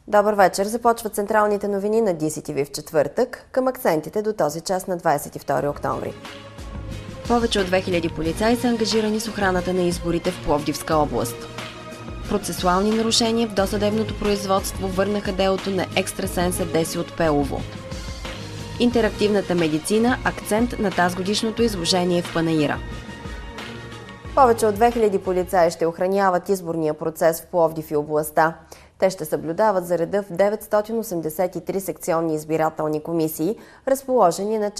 Добър вечер! Започват централните новини на DCTV в четвъртък, към акцентите до този час на 22 октомври. Повече от 2000 полицаи са ангажирани с охраната на изборите в Пловдивска област. Процесуални нарушения в досъдебното производство върнаха делото на екстрасенса Деси от Пелово. Интерактивната медицина – акцент на тазгодишното изложение в Панаира. Повече от 2000 полицаи ще охраняват изборния процес в Пловдив и областта. Те ще съблюдават за реда в 983 секционни избирателни комисии, разположени на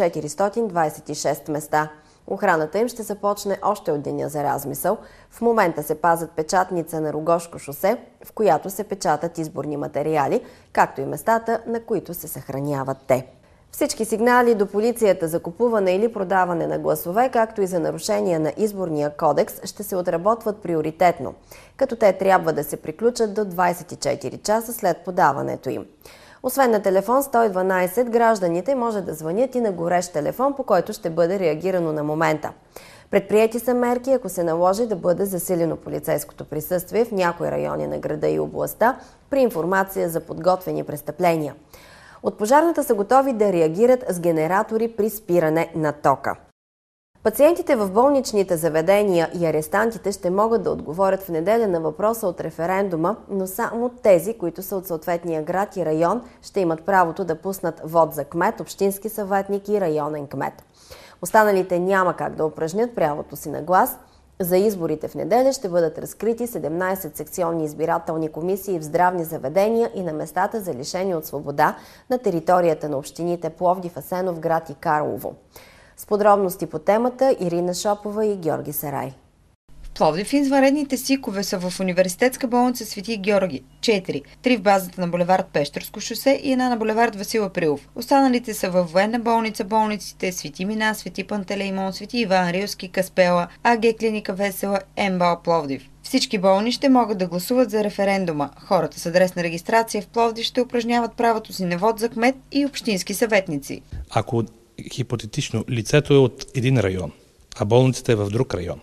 426 места. Охраната им ще започне още от деня за размисъл. В момента се пазят печатница на Рогошко шосе, в която се печатат изборни материали, както и местата, на които се съхраняват те. Всички сигнали до полицията за купуване или продаване на гласове, както и за нарушения на изборния кодекс, ще се отработват приоритетно, като те трябва да се приключат до 24 часа след подаването им. Освен на телефон 112, гражданите може да звънят и на горещ телефон, по който ще бъде реагирано на момента. Предприети са мерки, ако се наложи да бъде засилено полицейското присъствие в някои райони на града и областта при информация за подготвени престъпления. От пожарната са готови да реагират с генератори при спиране на тока. Пациентите в болничните заведения и арестантите ще могат да отговорят в неделя на въпроса от референдума, но само тези, които са от съответния град и район, ще имат правото да пуснат вод за кмет, общински съветник и районен кмет. Останалите няма как да упражнят правото си на глас. За изборите в неделя ще бъдат разкрити 17 секционни избирателни комисии в здравни заведения и на местата за лишени от свобода на територията на общините Пловдив, Асеновград и Карлово. С подробности по темата Ирина Шопова и Георги Сарай. В Пловдив извънредните СИК-ове са в Университетска болница Свети Георги – 4, 3 в базата на булевард Пещерско шосе и една на булевард Васил Априлов. Останалите са във Военна болница, болниците Свети Мина, Свети Пантелеймон, Свети Иван Рилски, Каспела, АГ клиника Весела, МБАЛ Пловдив. Всички болни ще могат да гласуват за референдума. Хората с адресна регистрация в Пловдив ще упражняват правото си на вод за кмет и общински съветници. Ако хипотетично лицето е от един район, а болницата е в друг район,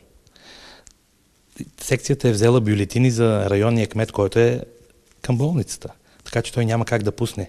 секцията е взела бюлетини за районния кмет, който е към болницата. Така че той няма как да пусне.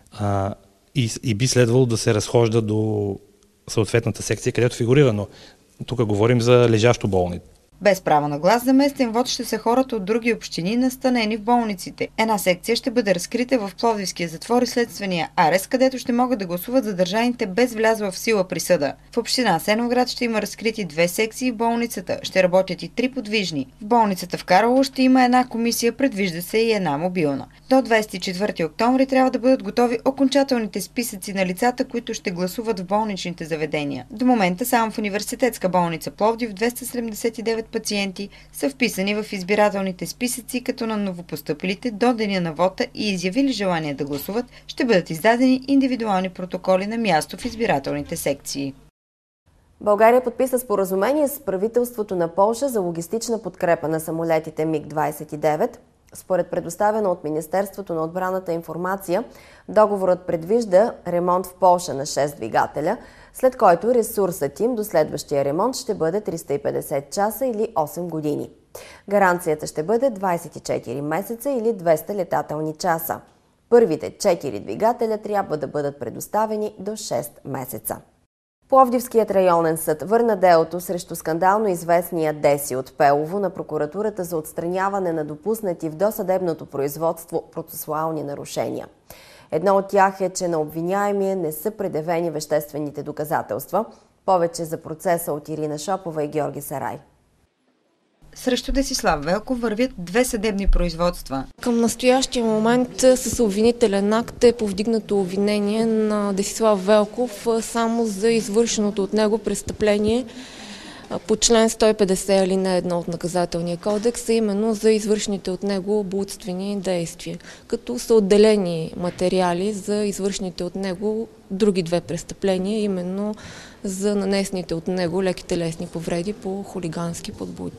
И би следвало да се разхожда до съответната секция, където фигурира, но тук говорим за лежащо болни. Без право на глас за местен вод ще са хората от други общини, настанени в болниците. Една секция ще бъде разкрита в Пловдивския затвор и следствения арест, където ще могат да гласуват задържаните без влязла в сила присъда. В община Асеновград ще има разкрити 2 секции, в болницата ще работят и 3 подвижни. В болницата в Карлово ще има една комисия, предвижда се и една мобилна. До 24 октомври трябва да бъдат готови окончателните списъци на лицата, които ще гласуват в болничните заведения. До момента само в Университетска болница Пловдив 279 пациенти са вписани в избирателните списъци, като на новопостъпилите до деня на вота и изявили желание да гласуват, ще бъдат издадени индивидуални протоколи на място в избирателните секции. България подписа споразумение с правителството на Полша за логистична подкрепа на самолетите МиГ-29. Според предоставена от Министерството на отбраната информация, договорът предвижда ремонт в Полша на 6 двигателя, след който ресурсът им до следващия ремонт ще бъде 350 часа или 8 години. Гаранцията ще бъде 24 месеца или 200 летателни часа. Първите 4 двигателя трябва да бъдат предоставени до 6 месеца. Пловдивският районен съд върна делото срещу скандално известния Деси от Пелово на прокуратурата за отстраняване на допуснати в досъдебното производство процесуални нарушения. Едно от тях е, че на обвиняемия не са предявени веществените доказателства. Повече за процеса от Ирина Шопова и Георги Сарай. Срещу Десислав Велков вървят 2 съдебни производства. Към настоящия момент с обвинителен акт е повдигнато обвинение на Десислав Велков само за извършеното от него престъпление по член 150 алинея 1 от Наказателния кодекс, а именно за извършените от него блудствени действия, като са отделени материали за извършените от него други 2 престъпления, именно за нанесените от него леки телесни повреди по хулигански подбуди.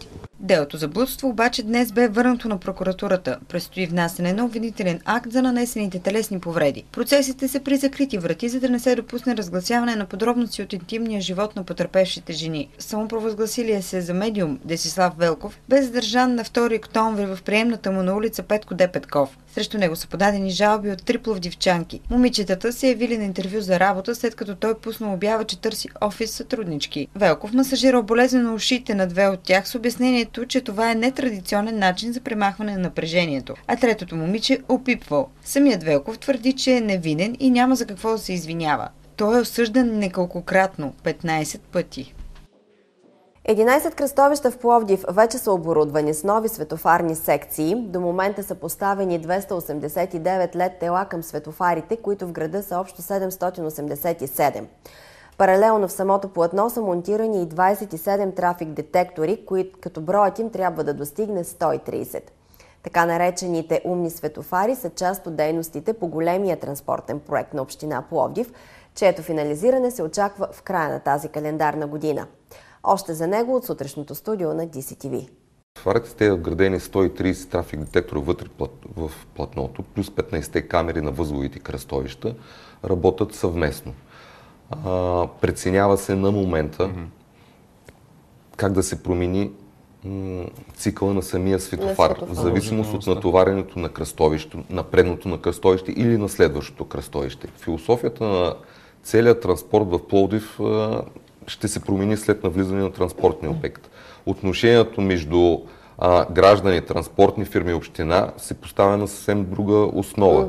Делото за блудство обаче днес бе върнато на прокуратурата. Предстои внасяне на обвинителен акт за нанесените телесни повреди. Процесите са при закрити врати, за да не се допусне разгласяване на подробности от интимния живот на потърпевшите жени. Самопровъзгласилия се за медиум Десислав Велков бе задържан на 2 октомври в приемната му на улица Петко Д. Петков. Срещу него са подадени жалби от 3 пловдивчанки. Момичетата се явили на интервю за работа, след като той пуснал обява, че търси офис сътруднички. Велков масажирал болезнено ушите на 2 от тях с обяснението, че това е нетрадиционен начин за премахване на напрежението, а третото момиче опипвал. Самият Велков твърди, че е невинен и няма за какво да се извинява. Той е осъждан неколкократно, 15 пъти. 11 кръстовища в Пловдив вече са оборудвани с нови светофарни секции. До момента са поставени 289 LED тела към светофарите, които в града са общо 787. Паралелно в самото платно са монтирани и 27 трафик детектори, като броят им трябва да достигне 130. Така наречените умни светофари са част от дейностите по големия транспортен проект на община Пловдив, чието финализиране се очаква в края на тази календарна година. Още за него от сутрешното студио на DCTV. Светофарите сте вградени 130 трафик детектора вътре в платното, плюс 15-те камери на възловите кръстовища, работят съвместно. Преценява се на момента как да се промени цикъла на самия светофар, в зависимост от натоварянето на кръстовището, на предното на кръстовище или на следващото кръстовище. Философията на целият транспорт в Пловдив ще се промени след навлизане на транспортния обект. Отношението между граждани, транспортни фирми и община се поставя на съвсем друга основа.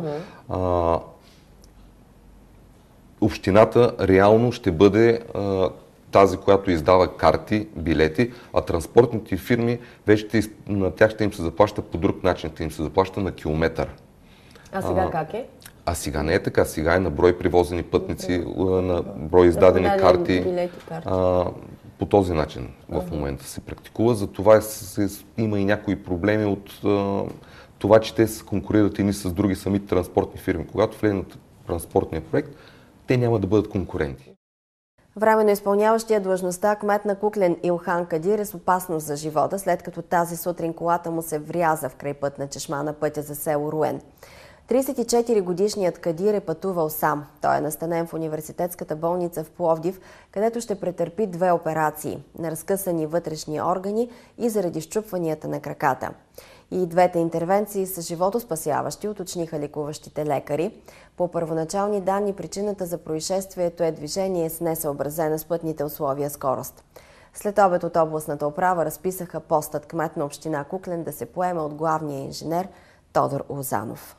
Общината реално ще бъде тази, която издава карти, билети, а транспортните фирми, вече на тях ще им се заплаща по друг начин, ще им се заплаща на километър. А сега как е? А сега не е така. Сега е на брой привозени пътници, на брой издадени карти. По този начин в момента се практикува. Затова има и някои проблеми от това, че те се конкурират едни с други самите транспортни фирми. Когато влезат на транспортния проект, те няма да бъдат конкуренти. Временно изпълняващия длъжността кмет на Куклен Илхан Кадир е с опасност за живота, след като тази сутрин колата му се вряза в крайпътна чешма на пътя за село Руен. 34-годишният Кадир е пътувал сам. Той е настанен в университетската болница в Пловдив, където ще претърпи 2 операции – на разкъсани вътрешни органи и заради счупванията на краката. И двете интервенции са животоспасяващи, уточниха лекуващите лекари. По първоначални данни причината за происшествието е движение с несъобразена с пътните условия скорост. След обед от областната управа разписаха постът кмет на община Куклен да се поеме от главния инженер Тодор Лозанов.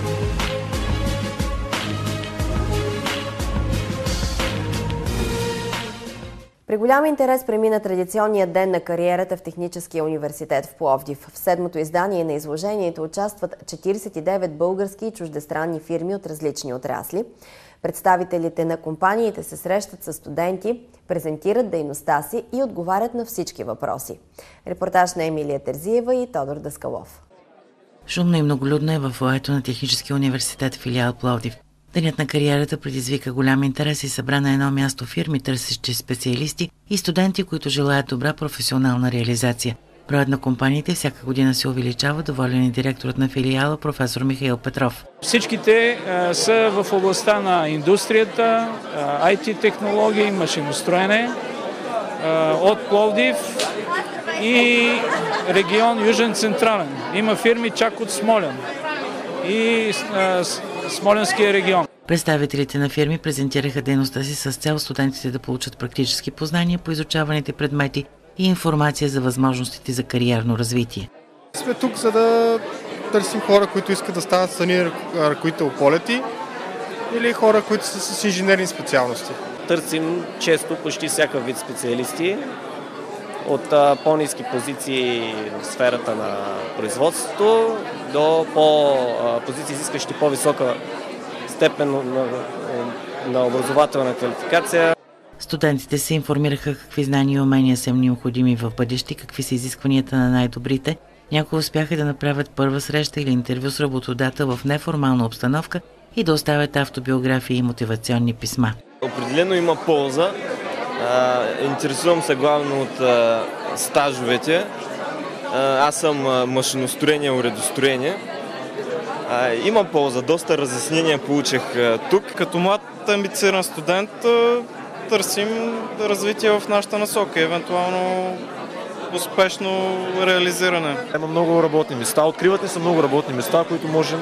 При голям интерес премина традиционният ден на кариерата в Техническия университет в Пловдив. В 7-то издание на изложението участват 49 български и чуждестранни фирми от различни отрасли. Представителите на компаниите се срещат с студенти, презентират дейността си и отговарят на всички въпроси. Репортаж на Емилия Терзиева и Тодор Даскалов. Шумно и многолюдно е във фоайето на Техническия университет филиал Пловдив. Денят на кариерата предизвика голям интерес и събра на едно място фирми, търсещи специалисти и студенти, които желаят добра професионална реализация. Броят на компаниите всяка година се увеличава, доволен е директорът на филиала професор Михаил Петров. Всичките са в областта на индустрията, IT технологии, машиностроене от Пловдив и регион Южен Централен. Има фирми чак от Смолян и Смолянския регион. Представителите на фирми презентираха дейността си с цел студентите да получат практически познания по изучаваните предмети и информация за възможностите за кариерно развитие. Сме тук, за да търсим хора, които искат да станат страни ръководител полети или хора, които са с инженерни специалности. Търсим често почти всякакъв вид специалисти, от по-ниски позиции в сферата на производството до позиции, изискащи по-висока степен на образователна квалификация. Студентите се информираха какви знания и умения са им необходими в бъдеще, какви са изискванията на най-добрите. Някои успяха да направят първа среща или интервю с работодател в неформална обстановка и да оставят автобиографии и мотивационни писма. Определено има полза. Интересувам се главно от стажовете Аз съм машиностроение и уредостроение. Има полза, доста разяснения получих тук. Като млад амбициран студент търсим развитие в нашата насока, евентуално успешно реализиране. Има много работни места, откриват ни са много работни места, които можем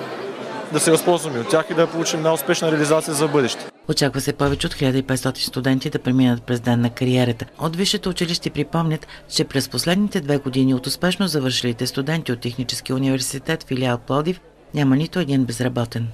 да се възползваме от тях и да получим една успешна реализация за бъдеще. Очаква се повече от 1500 студенти да преминат през ден на кариерата. От висшето училище припомнят, че през последните 2 години от успешно завършилите студенти от Техническия университет филиал Пловдив няма нито един безработен.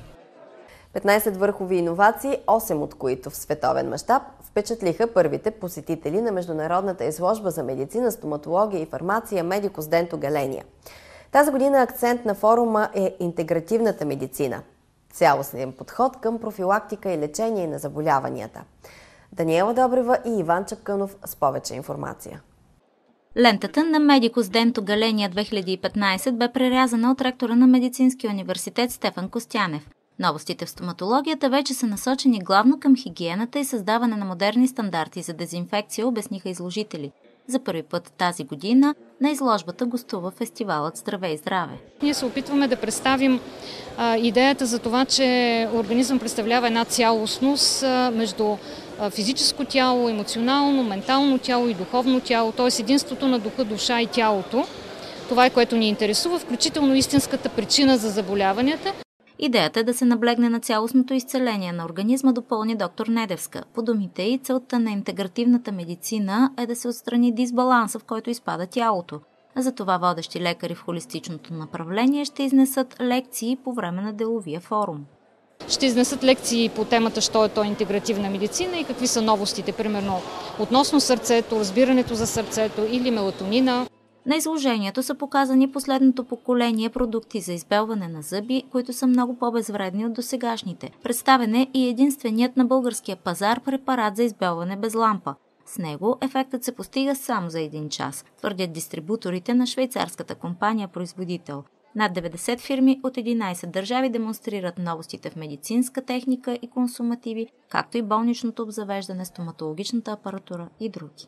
15 върхови иновации, 8 от които в световен мащаб, впечатлиха първите посетители на международната изложба за медицина, стоматология и фармация Медикус Денто Галения. Тази година акцент на форума е интегративната медицина. Цялостен подход към профилактика и лечение на заболяванията. Даниела Добрева и Иван Чапкънов с повече информация. Лентата на Медикус Денто Галения 2015 бе прерязана от ректора на Медицинския университет Стефан Костянев. Новостите в стоматологията вече са насочени главно към хигиената и създаване на модерни стандарти за дезинфекция, обясниха изложители. За първи път тази година на изложбата гостува фестивалът Здравей здраве. Ние се опитваме да представим идеята за това, че организъм представлява една цялостност между физическо тяло, емоционално, ментално тяло и духовно тяло, т.е. единството на духа, душа и тялото. Това е, което ни интересува, включително истинската причина за заболяванията. Идеята е да се наблегне на цялостното изцеление на организма, допълни доктор Недевска. По думите и целта на интегративната медицина е да се отстрани дисбаланса, в който изпада тялото. Затова водещи лекари в холистичното направление ще изнесат лекции по време на деловия форум. Ще изнесат лекции по темата що е то интегративна медицина и какви са новостите, примерно относно сърцето, разбирането за сърцето или мелатонина. На изложението са показани последното поколение продукти за избелване на зъби, които са много по-безвредни от досегашните. Представен е и единственият на българския пазар препарат за избелване без лампа. С него ефектът се постига само за 1 час, твърдят дистрибуторите на швейцарската компания-производител. Над 90 фирми от 11 държави демонстрират новостите в медицинска техника и консумативи, както и болничното обзавеждане, стоматологичната апаратура и други.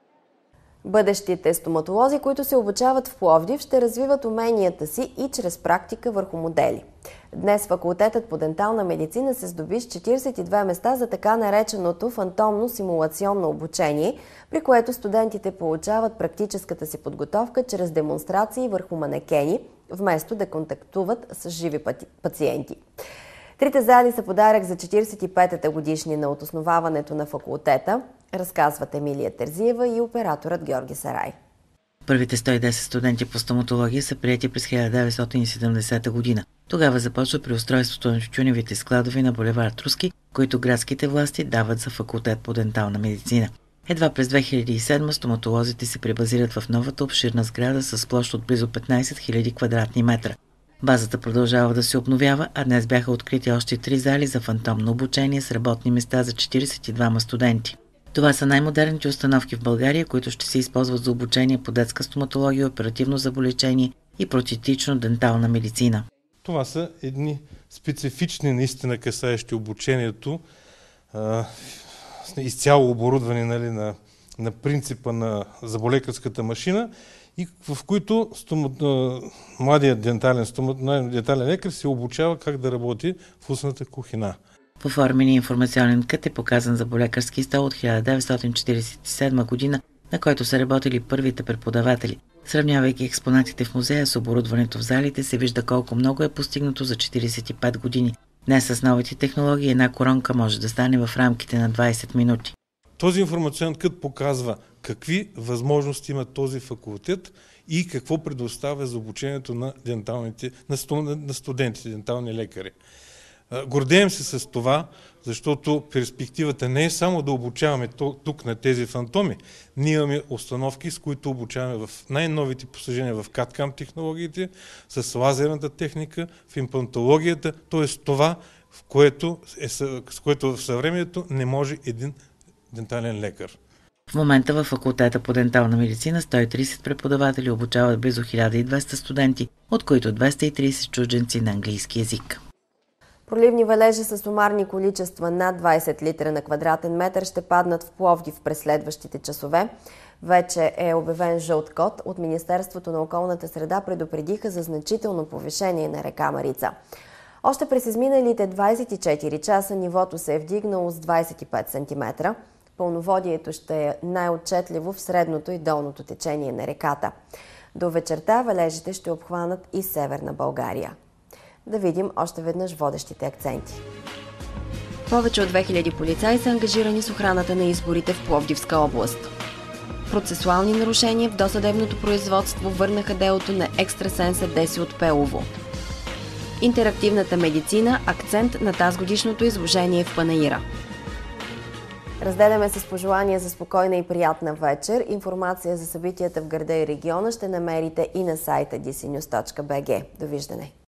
Бъдещите стоматолози, които се обучават в Пловдив, ще развиват уменията си и чрез практика върху модели. Днес факултетът по дентална медицина се здоби с 42 места за така нареченото фантомно симулационно обучение, при което студентите получават практическата си подготовка чрез демонстрации върху манекени, вместо да контактуват с живи пациенти. Трите зали са подарък за 45-та годишнина от основаването на факултета, разказват Емилия Терзиева и операторът Георги Сарай. Първите 110 студенти по стоматология са приети през 1970 година. Тогава започва преустройството на тютюневите складови на булевард Руски, които градските власти дават за факултет по дентална медицина. Едва през 2007 стоматолозите се пребазират в новата обширна сграда с площ от близо 15 000 квадратни метра. Базата продължава да се обновява, а днес бяха открити още 3 зали за фантомно обучение с работни места за 42 студенти. Това са най-модерните установки в България, които ще се използват за обучение по детска стоматология, оперативно зъболечение и протетично дентална медицина. Това са едни специфични, наистина касаещи обучението, изцяло оборудвани, нали, на принципа на зъболекарската машина, и в които младият дентален лекар се обучава как да работи в устната кухина. В оформения информационен кът е показан зъболекарски стол от 1947 година, на който са работили първите преподаватели. Сравнявайки експонатите в музея с оборудването в залите, се вижда колко много е постигнато за 45 години. Днес с новите технологии една коронка може да стане в рамките на 20 минути. Този информационен кът показва какви възможности има този факултет и какво предоставя за обучението на студентите, дентални лекари. Гордеем се с това, защото перспективата не е само да обучаваме тук на тези фантоми. Ние имаме установки, с които обучаваме в най-новите постижения в CAD-CAM технологиите, с лазерната техника, в имплантологията, т.е. това, с което в съвремието не може един дентален лекар. В момента във факултета по дентална медицина 130 преподаватели обучават близо 1200 студенти, от които 230 чужденци на английски език. Проливни валежи с сумарни количества над 20 литра на квадратен метър ще паднат в Пловдив през следващите часове. Вече е обявен жълт код. От Министерството на околната среда предупредиха за значително повишение на река Марица. Още през изминалите 24 часа нивото се е вдигнало с 25 см. Пълноводието ще е най-отчетливо в средното и долното течение на реката. До вечерта валежите ще обхванат и Северна България. Да видим още веднъж водещите акценти. Повече от 2000 полицаи са ангажирани с охраната на изборите в Пловдивска област. Процесуални нарушения в досъдебното производство върнаха делото на екстрасенса Деси от Пелово. Интерактивната медицина – акцент на тазгодишното изложение в Панаира. Разделяме се с пожелания за спокойна и приятна вечер. Информация за събитията в града и региона ще намерите и на сайта dcnews.bg. Довиждане!